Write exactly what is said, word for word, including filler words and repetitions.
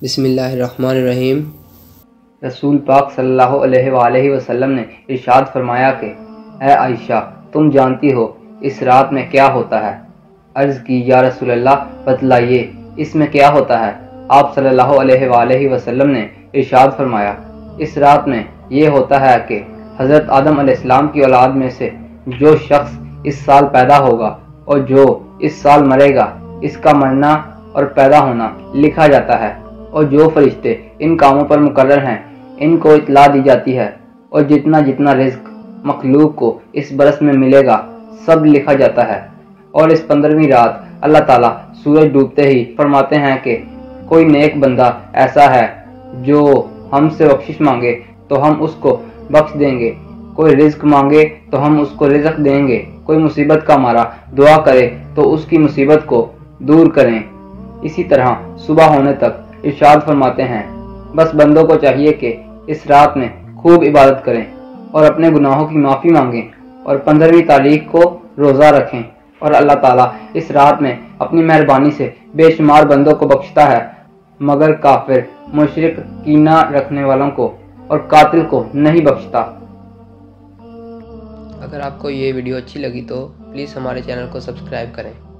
بسم اللہ الرحمن الرحیم۔ رسول پاک صلی اللہ علیہ وآلہ وسلم نے ارشاد فرمایا کہ اے عائشہ، تم جانتی ہو اس رات میں کیا ہوتا ہے؟ عرض کی یا رسول اللہ بتلائیے، اس میں کیا ہوتا ہے؟ آپ صلی اللہ علیہ وآلہ وسلم نے ارشاد فرمایا، اس رات میں یہ ہوتا ہے کہ حضرت آدم علیہ السلام کی اولاد میں سے جو شخص اس سال پیدا ہوگا اور جو اس سال مرے گا، اس کا مرنا اور پیدا ہونا لکھا جاتا ہے، اور جو فرشتے ان کاموں پر مقرر ہیں ان کو اطلاع دی جاتی ہے، اور جتنا جتنا رزق مخلوق کو اس برس میں ملے گا سب لکھا جاتا ہے۔ اور اس پندرہویں رات اللہ تعالیٰ سورج ڈوبتے ہی فرماتے ہیں کہ کوئی نیک بندہ ایسا ہے جو ہم سے بخشش مانگے تو ہم اس کو بخش دیں گے، کوئی رزق مانگے تو ہم اس کو رزق دیں گے، کوئی مصیبت کا مارا دعا کرے تو اس کی مصیبت کو دور کریں۔ اسی طرح صبح ہونے تک ارشاد فرماتے ہیں، بس بندوں کو چاہیے کہ اس رات میں خوب عبادت کریں اور اپنے گناہوں کی معافی مانگیں اور پندرہویں تاریخ کو روزہ رکھیں، اور اللہ تعالیٰ اس رات میں اپنی مہربانی سے بے شمار بندوں کو بخشتا ہے، مگر کافر، مشرک، کینہ رکھنے والوں کو اور قاتل کو نہیں بخشتا۔ اگر آپ کو یہ ویڈیو اچھی لگی تو پلیز ہمارے چینل کو سبسکرائب کریں۔